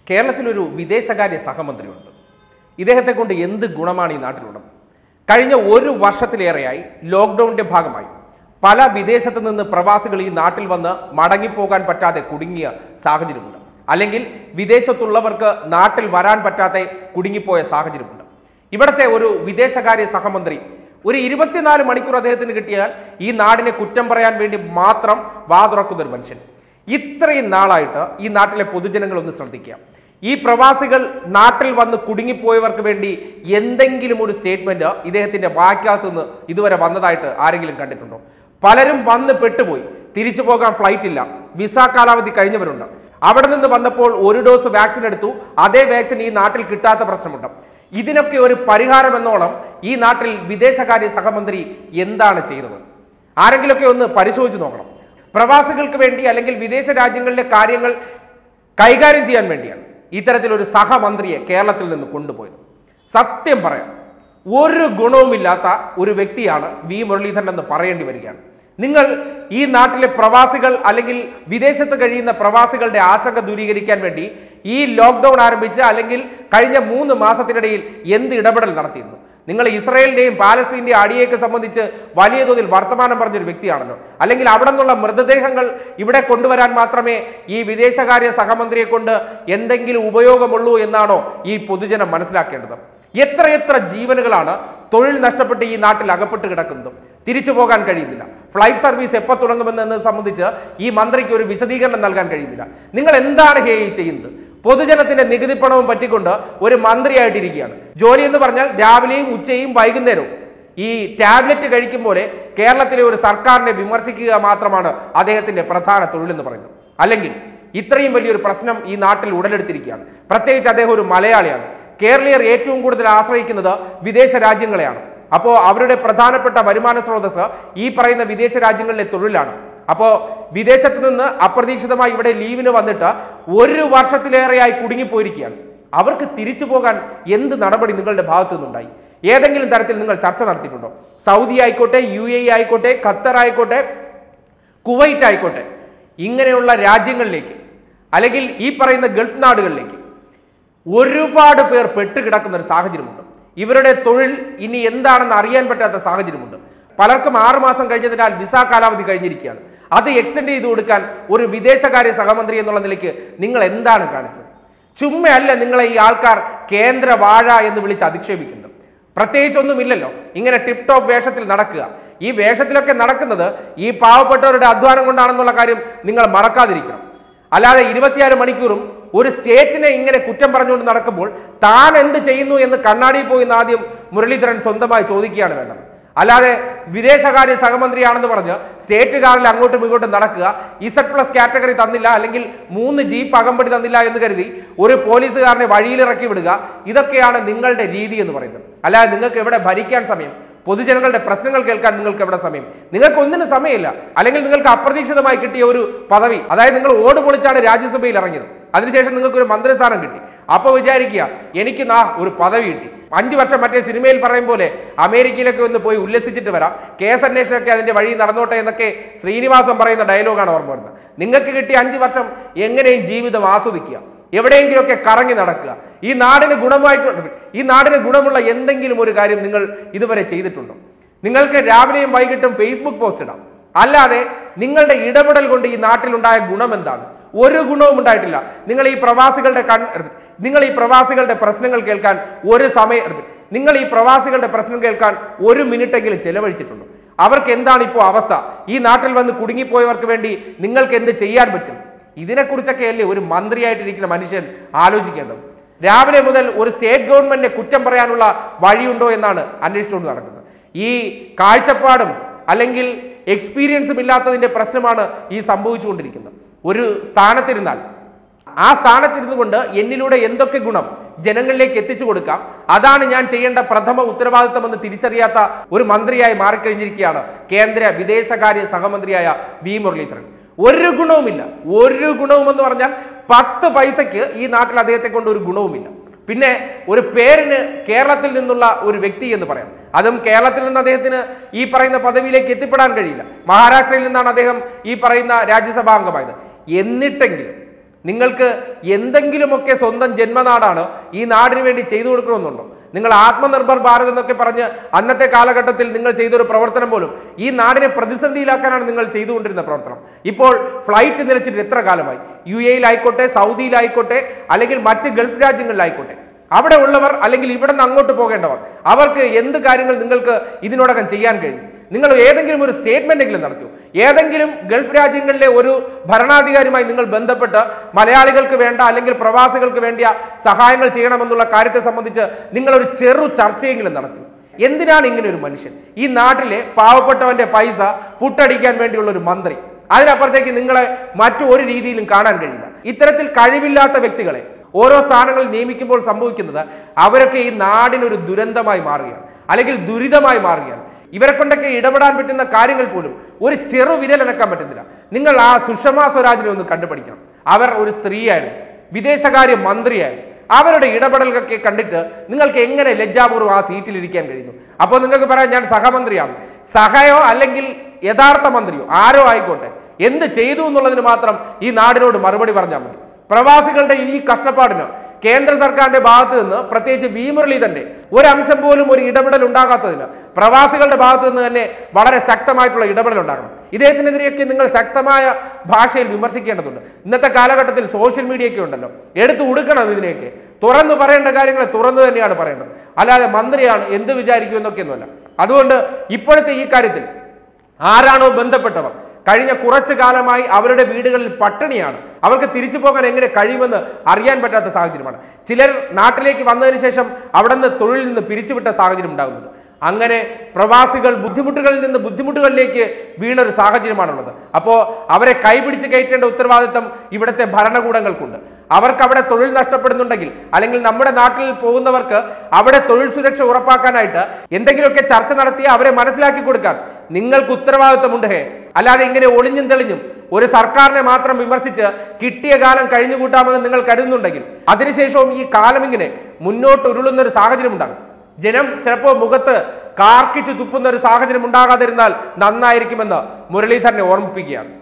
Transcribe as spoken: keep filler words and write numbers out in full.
കേരളത്തിലൊരു വിദേശകാര്യ സഹമന്ത്രിയുണ്ട്. ഇദ്ദേഹത്തെ കൊണ്ട് എന്ത് ഗുണമാണ് ഈ നാട്ടിലുള്ളത്? കഴിഞ്ഞ ഒരു വർഷത്തിലേറെയായി ലോക്ക്ഡൌണിന്റെ ഭാഗമായി പല വിദേശത്ത് നിന്ന് പ്രവാസികൾ ഈ നാട്ടിൽ വന്ന് മടങ്ങിപ്പോകാൻ പറ്റാതെ കുടുങ്ങിയ സാഹചര്യമുണ്ട്. അല്ലെങ്കിൽ വിദേശത്തുള്ളവർക്ക് നാട്ടിൽ വരാൻ പറ്റാതെ കുടുങ്ങിപ്പോയ സാഹചര്യമുണ്ട്. ഇവിടുത്തെ ഒരു വിദേശകാര്യ സഹമന്ത്രി ഒരു ഇരുപത്തിനാല് മണിക്കൂർ അദ്ദേഹത്തിന് കിട്ടിയാൽ ഈ നാടിനെ കുറ്റം പറയാൻ വേണ്ടി മാത്രം വാതുറക്കുന്ന ഒരു മനുഷ്യൻ. ഇത്രയും നാളായിട്ട് ഈ നാട്ടിലെ പൊതുജനങ്ങൾ ഒന്ന് ശ്രദ്ധിക്കുക. ഈ പ്രവാസികൾ നാട്ടിൽ വന്ന് കുടുങ്ങിപ്പോയവർക്ക് വേണ്ടി എന്തെങ്കിലും ഒരു സ്റ്റേറ്റ്മെന്റ് ഇദ്ദേഹത്തിന്റെ വാക്കകത്ത് നിന്ന് ഇതുവരെ വന്നതായിട്ട് ആരെങ്കിലും കണ്ടിട്ടുണ്ടോ? പലരും വന്ന് പെട്ടുപോയി. തിരിച്ചു പോകാൻ ഫ്ലൈറ്റ് ഇല്ല, വിസ കാലാവധി കഴിഞ്ഞവരുണ്ട്. അവിടെ നിന്ന് വന്നപ്പോൾ ഒരു ഡോസ് വാക്സിൻ എടുത്തു, അതേ വാക്സിൻ ഈ നാട്ടിൽ കിട്ടാത്ത പ്രശ്നമുണ്ട്. ഇതിനൊക്കെ ഒരു പരിഹാരം എന്നോണം ഈ നാട്ടിൽ വിദേശകാര്യ സഹമന്ത്രി എന്താണ് ചെയ്തത്? ആരെങ്കിലുമൊക്കെ ഒന്ന് പരിശോധിച്ച് നോക്കണം. പ്രവാസികൾക്ക് വേണ്ടി അല്ലെങ്കിൽ വിദേശ രാജ്യങ്ങളിലെ കാര്യങ്ങൾ കൈകാര്യം ചെയ്യാൻ വേണ്ടിയാണ് ഇത്തരത്തിലൊരു സഹമന്ത്രിയെ കേരളത്തിൽ നിന്ന് കൊണ്ടുപോയത്. സത്യം പറയാം, ഒരു ഗുണവുമില്ലാത്ത ഒരു വ്യക്തിയാണ് വി മുരളീധരൻ എന്ന് പറയേണ്ടി വരികയാണ്. നിങ്ങൾ ഈ നാട്ടിലെ പ്രവാസികൾ അല്ലെങ്കിൽ വിദേശത്ത് കഴിയുന്ന പ്രവാസികളുടെ ആശങ്ക ദൂരീകരിക്കാൻ വേണ്ടി ഈ ലോക്ക്ഡൌൺ ആരംഭിച്ച് അല്ലെങ്കിൽ കഴിഞ്ഞ മൂന്ന് മാസത്തിനിടയിൽ എന്ത് ഇടപെടൽ നടത്തിയിരുന്നു? നിങ്ങൾ ഇസ്രായേലിന്റെയും പാലസ്തീന്റെയും അടിയേക്ക് സംബന്ധിച്ച് വലിയ തോതിൽ വർത്തമാനം പറഞ്ഞൊരു വ്യക്തിയാണല്ലോ. അല്ലെങ്കിൽ അവിടെ നിന്നുള്ള മൃതദേഹങ്ങൾ ഇവിടെ കൊണ്ടുവരാൻ മാത്രമേ ഈ വിദേശകാര്യ സഹമന്ത്രിയെ കൊണ്ട് എന്തെങ്കിലും ഉപയോഗമുള്ളൂ എന്നാണോ ഈ പൊതുജനം മനസ്സിലാക്കേണ്ടത്? എത്രയെത്ര ജീവനുകളാണ് തൊഴിൽ നഷ്ടപ്പെട്ട് ഈ നാട്ടിൽ അകപ്പെട്ട് കിടക്കുന്നതും തിരിച്ചു പോകാൻ കഴിയുന്നില്ല. ഫ്ലൈറ്റ് സർവീസ് എപ്പോൾ തുടങ്ങുമെന്നത് സംബന്ധിച്ച് ഈ മന്ത്രിക്ക് ഒരു വിശദീകരണം നൽകാൻ കഴിയുന്നില്ല. നിങ്ങൾ എന്താണ് ഹേ ചെയ്യുന്നത്? പൊതുജനത്തിന്റെ നികുതി പണവും പറ്റിക്കൊണ്ട് ഒരു മന്ത്രിയായിട്ടിരിക്കുകയാണ്. ജോലി എന്ന് പറഞ്ഞാൽ രാവിലെയും ഉച്ചയും വൈകുന്നേരവും ഈ ടാബ്ലറ്റ് കഴിക്കും പോലെ കേരളത്തിലെ ഒരു സർക്കാരിനെ വിമർശിക്കുക മാത്രമാണ് അദ്ദേഹത്തിന്റെ പ്രധാന തൊഴിലെന്ന് പറയുന്നത്. അല്ലെങ്കിൽ ഇത്രയും വലിയൊരു പ്രശ്നം ഈ നാട്ടിൽ ഉടലെടുത്തിരിക്കുകയാണ്. പ്രത്യേകിച്ച് അദ്ദേഹം ഒരു മലയാളിയാണ്. കേരളീയർ ഏറ്റവും കൂടുതൽ ആശ്രയിക്കുന്നത് വിദേശ രാജ്യങ്ങളെയാണ്. അപ്പോൾ അവരുടെ പ്രധാനപ്പെട്ട വരുമാന സ്രോതസ് ഈ പറയുന്ന വിദേശ രാജ്യങ്ങളിലെ തൊഴിലാണ്. അപ്പോൾ വിദേശത്ത് നിന്ന് അപ്രതീക്ഷിതമായി ഇവിടെ ലീവിന് വന്നിട്ട് ഒരു വർഷത്തിലേറെയായി കുടുങ്ങിപ്പോയിരിക്കുകയാണ്. അവർക്ക് തിരിച്ചു പോകാൻ എന്ത് നടപടി നിങ്ങളുടെ ഭാഗത്തു നിന്നുണ്ടായി? ഏതെങ്കിലും തരത്തിൽ നിങ്ങൾ ചർച്ച നടത്തിയിട്ടുണ്ടോ? സൗദി ആയിക്കോട്ടെ, യു എ ഇ ആയിക്കോട്ടെ, ഖത്തർ ആയിക്കോട്ടെ, കുവൈറ്റ് ആയിക്കോട്ടെ, ഇങ്ങനെയുള്ള രാജ്യങ്ങളിലേക്ക് അല്ലെങ്കിൽ ഈ പറയുന്ന ഗൾഫ് നാടുകളിലേക്ക് ഒരുപാട് പേർ പെട്ടുകിടക്കുന്ന ഒരു സാഹചര്യമുണ്ട്. ഇവരുടെ തൊഴിൽ ഇനി എന്താണെന്ന് അറിയാൻ പറ്റാത്ത സാഹചര്യമുണ്ട്. പലർക്കും ആറുമാസം കഴിഞ്ഞതിനാൽ വിസ കാലാവധി കഴിഞ്ഞിരിക്കുകയാണ്. അത് എക്സ്റ്റെൻഡ് ചെയ്ത് കൊടുക്കാൻ ഒരു വിദേശകാര്യ സഹമന്ത്രി എന്നുള്ള നിലയ്ക്ക് നിങ്ങൾ എന്താണ് കാണിച്ചത്? ചുമ്മയല്ല നിങ്ങളെ ഈ ആൾക്കാർ കേന്ദ്ര വാഴ എന്ന് വിളിച്ച് അധിക്ഷേപിക്കുന്നത്. പ്രത്യേകിച്ചൊന്നുമില്ലല്ലോ, ഇങ്ങനെ ടിപ് ടോപ്പ് വേഷത്തിൽ നടക്കുക. ഈ വേഷത്തിലൊക്കെ നടക്കുന്നത് ഈ പാവപ്പെട്ടവരുടെ അധ്വാനം കൊണ്ടാണെന്നുള്ള കാര്യം നിങ്ങൾ മറക്കാതിരിക്കണം. അല്ലാതെ ഇരുപത്തിയാറ് മണിക്കൂറും ഒരു സ്റ്റേറ്റിനെ ഇങ്ങനെ കുറ്റം പറഞ്ഞുകൊണ്ട് നടക്കുമ്പോൾ താൻ എന്ത് ചെയ്യുന്നു എന്ന് കണ്ണാടിയിൽ പോയി ആദ്യം മുരളീധരൻ സ്വന്തമായി ചോദിക്കുകയാണ് വേണ്ടത്. അല്ലാതെ വിദേശകാര്യ സഹമന്ത്രിയാണെന്ന് പറഞ്ഞ് സ്റ്റേറ്റ് കാറിൽ അങ്ങോട്ടും ഇങ്ങോട്ടും നടക്കുക, ഇസഡ് പ്ലസ് കാറ്റഗറി തന്നില്ല അല്ലെങ്കിൽ മൂന്ന് ജീപ്പ് അകമ്പടി തന്നില്ല എന്ന് കരുതി ഒരു പോലീസുകാരനെ വഴിയിലിറക്കി വിടുക, ഇതൊക്കെയാണ് നിങ്ങളുടെ രീതി എന്ന് പറയുന്നത്. അല്ലാതെ നിങ്ങൾക്ക് എവിടെ ഭരിക്കാൻ സമയം? പൊതുജനങ്ങളുടെ പ്രശ്നങ്ങൾ കേൾക്കാൻ നിങ്ങൾക്ക് എവിടെ സമയം? നിങ്ങൾക്ക് ഒന്നിനും സമയമില്ല. അല്ലെങ്കിൽ നിങ്ങൾക്ക് അപ്രതീക്ഷിതമായി കിട്ടിയ ഒരു പദവി, അതായത് നിങ്ങൾ ഓട് പൊളിച്ചാണ് രാജ്യസഭയിൽ ഇറങ്ങിയത്, അതിനുശേഷം നിങ്ങൾക്ക് ഒരു മന്ത്രിസ്ഥാനം കിട്ടി. അപ്പൊ വിചാരിക്കുക എനിക്ക് നാ ഒരു പദവി കിട്ടി, അഞ്ചു വർഷം മറ്റേ സിനിമയിൽ പറയും പോലെ അമേരിക്കയിലൊക്കെ ഒന്ന് പോയി ഉല്ലസിച്ചിട്ട് വരാം, കേസ് അന്വേഷണമൊക്കെ അതിന്റെ വഴി നടന്നോട്ടെ എന്നൊക്കെ ശ്രീനിവാസൻ പറയുന്ന ഡയലോഗാണ് ഓർമ്മ വരുന്നത്. നിങ്ങൾക്ക് കിട്ടിയ അഞ്ചു വർഷം എങ്ങനെയും ജീവിതം ആസ്വദിക്കുക, എവിടെയെങ്കിലുമൊക്കെ കറങ്ങി നടക്കുക. ഈ നാടിന് ഗുണമായിട്ട് ഈ നാടിന് ഗുണമുള്ള എന്തെങ്കിലും ഒരു കാര്യം നിങ്ങൾ ഇതുവരെ ചെയ്തിട്ടുണ്ടോ? നിങ്ങൾക്ക് രാവിലെയും വൈകിട്ടും ഫേസ്ബുക്ക് പോസ്റ്റ് ഇടാം. അല്ലാതെ നിങ്ങളുടെ ഇടപെടൽ കൊണ്ട് ഈ നാട്ടിലുണ്ടായ ഗുണം എന്താണ്? ഒരു ഗുണവും ഉണ്ടായിട്ടില്ല. നിങ്ങൾ ഈ പ്രവാസികളുടെ കൺ നിങ്ങൾ ഈ പ്രവാസികളുടെ പ്രശ്നങ്ങൾ കേൾക്കാൻ ഒരു സമയം നിങ്ങൾ ഈ പ്രവാസികളുടെ പ്രശ്നം കേൾക്കാൻ ഒരു മിനിറ്റെങ്കിലും ചെലവഴിച്ചിട്ടുണ്ടോ? അവർക്ക് എന്താണ് ഇപ്പോൾ അവസ്ഥ? ഈ നാട്ടിൽ വന്ന് കുടുങ്ങിപ്പോയവർക്ക് വേണ്ടി നിങ്ങൾക്ക് എന്ത് ചെയ്യാൻ പറ്റും? ഇതിനെക്കുറിച്ചൊക്കെ അല്ലേ ഒരു മന്ത്രിയായിട്ടിരിക്കുന്ന മനുഷ്യൻ ആലോചിക്കേണ്ടത്. രാവിലെ മുതൽ ഒരു സ്റ്റേറ്റ് ഗവൺമെന്റിനെ കുറ്റം പറയാനുള്ള വഴിയുണ്ടോ എന്നാണ് അന്വേഷിച്ചുകൊണ്ട് നടക്കുന്നത്. ഈ കാഴ്ചപ്പാടും അല്ലെങ്കിൽ എക്സ്പീരിയൻസും ഇല്ലാത്തതിന്റെ പ്രശ്നമാണ് ഈ സംഭവിച്ചുകൊണ്ടിരിക്കുന്നത്. ഒരു സ്ഥാനത്തിരുന്നാൽ ആ സ്ഥാനത്തിരുന്നു കൊണ്ട് എന്നിലൂടെ എന്തൊക്കെ ഗുണം ജനങ്ങളിലേക്ക് എത്തിച്ചു കൊടുക്കാം, അതാണ് ഞാൻ ചെയ്യേണ്ട പ്രഥമ ഉത്തരവാദിത്തം എന്ന് തിരിച്ചറിയാത്ത ഒരു മന്ത്രിയായി മാറിക്കഴിഞ്ഞിരിക്കുകയാണ് കേന്ദ്ര വിദേശകാര്യ സഹമന്ത്രിയായ വി മുരളീധരൻ. ഒരു ഗുണവുമില്ല. ഒരു ഗുണവും എന്ന് പറഞ്ഞാൽ പത്ത് പൈസയ്ക്ക് ഈ നാട്ടിൽ അദ്ദേഹത്തെ കൊണ്ട് ഒരു ഗുണവുമില്ല. പിന്നെ ഒരു പേരിന് കേരളത്തിൽ നിന്നുള്ള ഒരു വ്യക്തി എന്ന് പറയാം. അതും കേരളത്തിൽ നിന്ന് അദ്ദേഹത്തിന് ഈ പറയുന്ന പദവിയിലേക്ക് എത്തിപ്പെടാൻ കഴിയില്ല. മഹാരാഷ്ട്രയിൽ നിന്നാണ് അദ്ദേഹം ഈ പറയുന്ന രാജ്യസഭാ അംഗമായത്. എന്നിട്ടെങ്കിലും നിങ്ങൾക്ക് എന്തെങ്കിലുമൊക്കെ സ്വന്തം ജന്മനാടാണ് ഈ നാടിന് വേണ്ടി ചെയ്തു കൊടുക്കണമെന്നുണ്ടോ? നിങ്ങൾ ആത്മനിർഭർ ഭാരത് എന്നൊക്കെ പറഞ്ഞ് അന്നത്തെ കാലഘട്ടത്തിൽ നിങ്ങൾ ചെയ്തൊരു പ്രവർത്തനം പോലും ഈ നാടിനെ പ്രതിസന്ധിയിലാക്കാനാണ് നിങ്ങൾ ചെയ്തുകൊണ്ടിരുന്ന പ്രവർത്തനം. ഇപ്പോൾ ഫ്ലൈറ്റ് നിലച്ചിട്ട് എത്ര കാലമായി? യു എയിലായിക്കോട്ടെ, സൗദിയിലായിക്കോട്ടെ, അല്ലെങ്കിൽ മറ്റ് ഗൾഫ് രാജ്യങ്ങളിലായിക്കോട്ടെ, അവിടെ ഉള്ളവർ അല്ലെങ്കിൽ ഇവിടെ നിന്ന് അങ്ങോട്ട് പോകേണ്ടവർ, അവർക്ക് എന്ത് കാര്യങ്ങൾ നിങ്ങൾക്ക് ഇതിനോടകം ചെയ്യാൻ കഴിയും? നിങ്ങൾ ഏതെങ്കിലും ഒരു സ്റ്റേറ്റ്മെന്റ് എങ്കിലും നടത്തിയോ? ഏതെങ്കിലും ഗൾഫ് രാജ്യങ്ങളിലെ ഒരു ഭരണാധികാരിയുമായി നിങ്ങൾ ബന്ധപ്പെട്ട് മലയാളികൾക്ക് വേണ്ട അല്ലെങ്കിൽ പ്രവാസികൾക്ക് വേണ്ടിയ സഹായങ്ങൾ ചെയ്യണമെന്നുള്ള കാര്യത്തെ സംബന്ധിച്ച് നിങ്ങൾ ഒരു ചെറു ചർച്ചയെങ്കിലും നടത്തി? എന്തിനാണ് ഇങ്ങനെ ഒരു മനുഷ്യൻ? ഈ നാട്ടിലെ പാവപ്പെട്ടവന്റെ പൈസ പുട്ടടിക്കാൻ വേണ്ടിയുള്ള ഒരു മന്ത്രി, അതിനപ്പുറത്തേക്ക് നിങ്ങളെ മറ്റു ഒരു രീതിയിലും കാണാൻ കഴിയില്ല. ഇത്തരത്തിൽ കഴിവില്ലാത്ത വ്യക്തികളെ ഓരോ സ്ഥാനങ്ങളിൽ നിയമിക്കുമ്പോൾ സംഭവിക്കുന്നത് അവരൊക്കെ ഈ നാടിനൊരു ദുരന്തമായി മാറുകയാണ്, അല്ലെങ്കിൽ ദുരിതമായി മാറുകയാണ്. ഇവരെ കൊണ്ടൊക്കെ ഇടപെടാൻ പറ്റുന്ന കാര്യങ്ങൾ പോലും ഒരു ചെറു വിരലനക്കാൻ പറ്റുന്നില്ല. നിങ്ങൾ ആ സുഷമ സ്വരാജിനെ ഒന്ന് കണ്ടുപിടിക്കണം. അവർ ഒരു സ്ത്രീയായിരുന്നു, വിദേശകാര്യ മന്ത്രിയായിരുന്നു. അവരുടെ ഇടപെടലുകളൊക്കെ കണ്ടിട്ട് നിങ്ങൾക്ക് എങ്ങനെ ലജ്ജാപൂർവ്വം ആ സീറ്റിൽ ഇരിക്കാൻ കഴിയുന്നു? അപ്പോൾ നിങ്ങൾക്ക് പറയാം, ഞാൻ സഹമന്ത്രിയാണ്. സഹയോ അല്ലെങ്കിൽ യഥാർത്ഥ മന്ത്രിയോ ആരോ ആയിക്കോട്ടെ, എന്ത് ചെയ്തു എന്നുള്ളതിന് മാത്രം ഈ നാടിനോട് മറുപടി പറഞ്ഞാൽ മതി. പ്രവാസികളുടെ ഈ കഷ്ടപ്പാടിന് കേന്ദ്ര സർക്കാരിന്റെ ഭാഗത്ത് നിന്ന്, പ്രത്യേകിച്ച് വി മുരളീധരന്റെ ഒരംശം പോലും ഒരു ഇടപെടൽ ഉണ്ടാകാത്തതിന് പ്രവാസികളുടെ ഭാഗത്ത് നിന്ന് തന്നെ വളരെ ശക്തമായിട്ടുള്ള ഇടപെടൽ ഉണ്ടാകണം. ഇദ്ദേഹത്തിനെതിരെയൊക്കെ നിങ്ങൾ ശക്തമായ ഭാഷയിൽ വിമർശിക്കേണ്ടതുണ്ട്. ഇന്നത്തെ കാലഘട്ടത്തിൽ സോഷ്യൽ മീഡിയയൊക്കെ ഉണ്ടല്ലോ, എടുത്തു കൊടുക്കണം. ഇതിനെയൊക്കെ തുറന്നു പറയേണ്ട കാര്യങ്ങൾ തുറന്നു തന്നെയാണ് പറയേണ്ടത്, അല്ലാതെ മന്ത്രിയാണ് എന്ത് വിചാരിക്കുമെന്നൊക്കെ ഒന്നുമല്ല. അതുകൊണ്ട് ഇപ്പോഴത്തെ ഈ കാര്യത്തിൽ ആരാണോ ബന്ധപ്പെട്ടവർ, കഴിഞ്ഞ കുറച്ചു കാലമായി അവരുടെ വീടുകളിൽ പട്ടിണിയാണ്, അവർക്ക് തിരിച്ചു പോകാൻ എങ്ങനെ കഴിയുമെന്ന് അറിയാൻ പറ്റാത്ത സാഹചര്യമാണ്. ചിലർ നാട്ടിലേക്ക് വന്നതിന് ശേഷം അവിടെ നിന്ന് തൊഴിലിൽ നിന്ന് പിരിച്ചുവിട്ട സാഹചര്യം ഉണ്ടാകുന്നുണ്ട്. അങ്ങനെ പ്രവാസികൾ ബുദ്ധിമുട്ടുകളിൽ നിന്ന് ബുദ്ധിമുട്ടുകളിലേക്ക് വീണൊരു സാഹചര്യമാണുള്ളത്. അപ്പോൾ അവരെ കൈപിടിച്ച് കയറ്റേണ്ട ഉത്തരവാദിത്തം ഇവിടുത്തെ ഭരണകൂടങ്ങൾക്കുണ്ട്. അവർക്ക് അവിടെ തൊഴിൽ നഷ്ടപ്പെടുന്നുണ്ടെങ്കിൽ, അല്ലെങ്കിൽ നമ്മുടെ നാട്ടിൽ പോകുന്നവർക്ക് അവിടെ തൊഴിൽ സുരക്ഷ ഉറപ്പാക്കാനായിട്ട് എന്തെങ്കിലുമൊക്കെ ചർച്ച നടത്തി അവരെ മനസ്സിലാക്കി കൊടുക്കാൻ നിങ്ങൾക്ക് ഉത്തരവാദിത്തമുണ്ട്. ഹേ, അല്ലാതെ ഇങ്ങനെ ഒളിഞ്ഞും തെളിഞ്ഞും ഒരു സർക്കാരിനെ മാത്രം വിമർശിച്ച് കിട്ടിയ കാലം കഴിഞ്ഞുകൂട്ടാമെന്ന് നിങ്ങൾ കരുതുന്നുണ്ടെങ്കിൽ അതിനുശേഷവും ഈ കാലം ഇങ്ങനെ മുന്നോട്ട് ഉരുളുന്ന ഒരു സാഹചര്യം ഉണ്ടാകും. ജനം ചിലപ്പോൾ മുഖത്ത് കാർക്കിച്ചു തുപ്പുന്ന ഒരു സാഹചര്യം ഉണ്ടാകാതിരുന്നാൽ നന്നായിരിക്കുമെന്ന് മുരളീധരനെ ഓർമ്മിപ്പിക്കുകയാണ്.